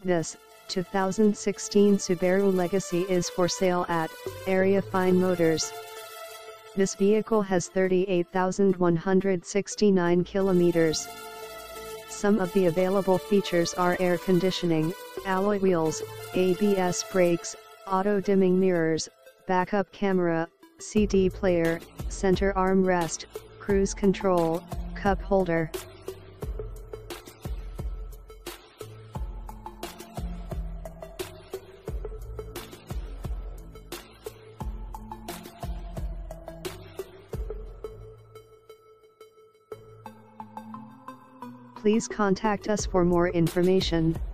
This 2016 Subaru Legacy is for sale at Arya Fine Motors. This vehicle has 38,169 kilometers. Some of the available features are air conditioning, alloy wheels, ABS brakes, auto-dimming mirrors, backup camera, CD player, center armrest, cruise control, cup holder. Please contact us for more information.